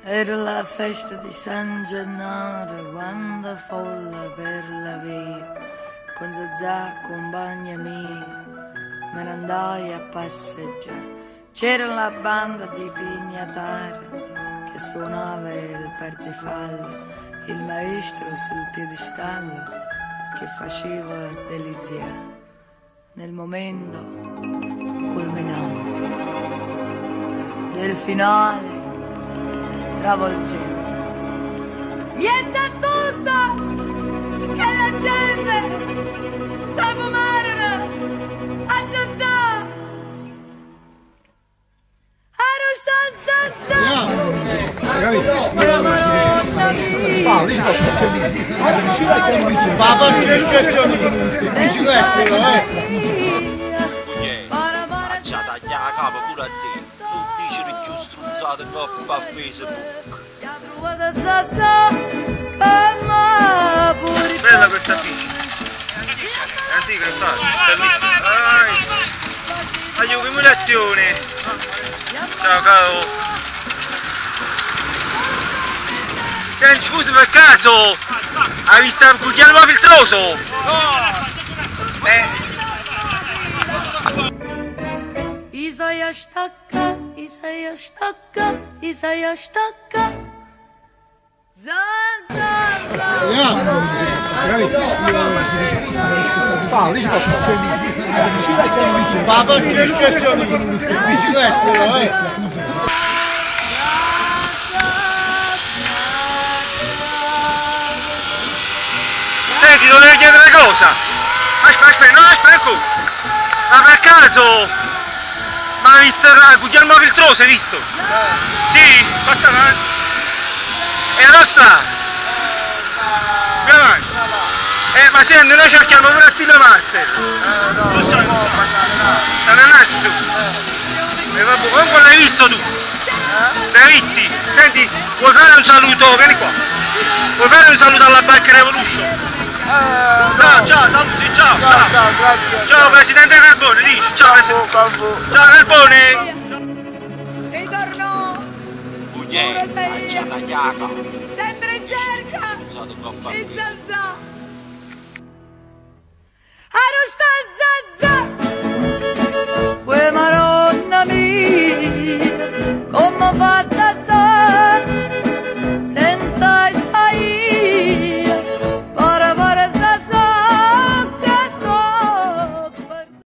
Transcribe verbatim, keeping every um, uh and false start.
Era la festa di San Gennaro, quando folla per la via, con Zazà, compagna mia, me ne andai a passeggiare. C'era la banda di pignatari che suonava il parzifallo, il maestro sul piedistallo che faceva deliziare. Nel momento culminante del finale travolgente. Vieta tutta che la gente sa fumare a Zazà. Papà mi riflessioni, dici lettero, eh? Faccia tagliare la capa pure a te. Non dici che più struzzato troppo a Facebook. Bella questa bici. È antica, infatti. Bellissima. Aiuto, emulazione. Ciao caro. Senti, scusa per caso, hai visto il Guglielmo Filtroso? No! Eh. Isaia stacca, Isaia stacca, Isaia stacca. Zanza, Papà mi riflessioni, dici lettero, eh? Senti, volevo chiedere una cosa. Aspetta, aspetta, no, aspetta. Ma per caso, ma hai visto Guglielmo Filtroso, hai visto? Sì, fatta avanti. E non sta? Più avanti. Eh, ma senti, noi cerchiamo pure a Tito Master. Eh, no, tu sai, no, sta nell'azzo. E vabbè, comunque l'hai visto tu? L'hai visti? Senti, vuoi fare un saluto? Vieni qua. Vuoi fare un saluto alla Bike Revolution? Ciao, ciao, saluti, ciao, ciao, ciao, ciao, grazie. Ciao Presidente Carbone, dici, ciao Presidente. Ciao Carbone. ritorno. Bugliè, faccia tagliata. Sempre in cerca. Struzzato troppo a di Facebook. Zazà. Arro sta Zazà.